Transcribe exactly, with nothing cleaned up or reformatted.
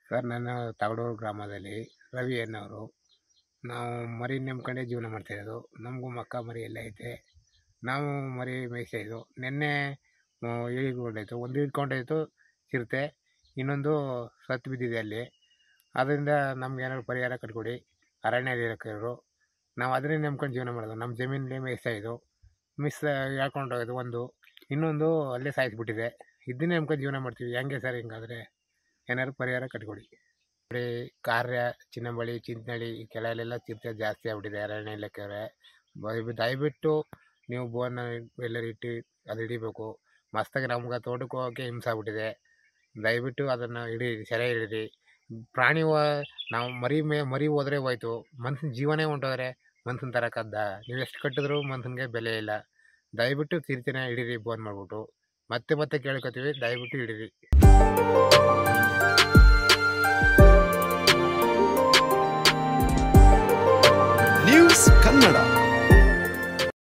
Sir, ನಾನು ತಗಡೂರು ಗ್ರಾಮದಲ್ಲಿ ರವಿ ಅನ್ನೋರು. ನಾವು ಮರಿ ನಂಬ್ಕೊಂಡೇ ಜೀವನ ಮಾಡ್ತಾಯಿರೋದು. ನಮಗೂ ಮಕ್ಕ ಮರಿ ಎಲ್ಲ ಐತೆ. ನಾವು ಮರಿ ಮೇಯಿಸ್ತಾಯಿದ್ದು. ನಿನ್ನೆ ಇಳಿಗೊಂಡಾಯಿತು, ಒಂದು ಇಳ್ಕೊಂಡಾಯಿತು ಚಿರತೆ, ಇನ್ನೊಂದು ಸತ್ತು ಬಿದ್ದಿದೆ ಅಲ್ಲಿ. ಅದರಿಂದ ನಮ್ಗೆ ಏನಾದ್ರು ಪರಿಹಾರ ಕಟ್ಕೊಡಿ. ಅರಣ್ಯ ಇಲಾಖೆಯವರು. ನಾವು ಅದನ್ನೇ ನಂಬ್ಕೊಂಡು ಜೀವನ ಮಾಡೋದು. ನಮ್ಮ ಜಮೀನಲ್ಲಿ ಮೇಯಿಸ್ತಾಯಿದ್ದು, ಮಿಸ್ ಹೇಳ್ಕೊಂಡೋಗೋದು ಒಂದು, ಇನ್ನೊಂದು ಅಲ್ಲೇ ಸಾಯಿಸ್ಬಿಟ್ಟಿದೆ. ಇದನ್ನೇ ನಂಬ್ಕೊಂಡು ಜೀವನ ಮಾಡ್ತೀವಿ. ಹೆಂಗೆ ಸರ್ ಹಿಂಗಾದರೆ? ಏನಾದ್ರು ಪರಿಹಾರ ಕಟ್ಕೊಡಿ. ನೋಡಿ, ಕಾರ್ಯ, ಚಿನ್ನಂಬಳಿ, ಚಿಂತನಳ್ಳಿ ಈ ಕೆಳಲೆಲ್ಲ ಚಿರತೆ ಜಾಸ್ತಿ ಆಗ್ಬಿಟ್ಟಿದೆ. ಅರಣ್ಯ ಇಲಾಖೆಯವರೇ, ದಯವಿಟ್ಟು ನೀವು ಬೋನ್ನ ಎಲ್ಲರೂ ಇಟ್ಟು ಅದು ಹಿಡಿಬೇಕು. ಮಸ್ತಾಗಿ ನಮ್ಗೆ ತೋಟಕ್ಕೆ ಹೋಗೋಕ್ಕೆ ಹಿಂಸೆ ಆಗ್ಬಿಟ್ಟಿದೆ. ದಯವಿಟ್ಟು ಅದನ್ನು ಹಿಡೀರಿ, ಸೆರೆ ಹಿಡೀರಿ. ಪ್ರಾಣಿ ನಾವು ಮರಿ ಮೇ ಮರಿ ಹೋದ್ರೆ ಹೋಯ್ತು, ಮನ್ಸಿನ ಜೀವನೇ ಹೊಂಟೋದ್ರೆ ಮನ್ಸನ್ ತರಕ್ಕದ್ದ? ನೀವು ಎಷ್ಟು ಕಟ್ಟಿದ್ರು ಮನ್ಸನ್ಗೆ ಬೆಲೆ ಇಲ್ಲ. ದಯವಿಟ್ಟು ಚಿರತೆನ ಹಿಡೀರಿ ಬೋನ್ ಮಾಡಿಬಿಟ್ಟು. ಮತ್ತೆ ಮತ್ತೆ ಕೇಳ್ಕೊತೀವಿ, ದಯವಿಟ್ಟು ಹಿಡೀರಿ.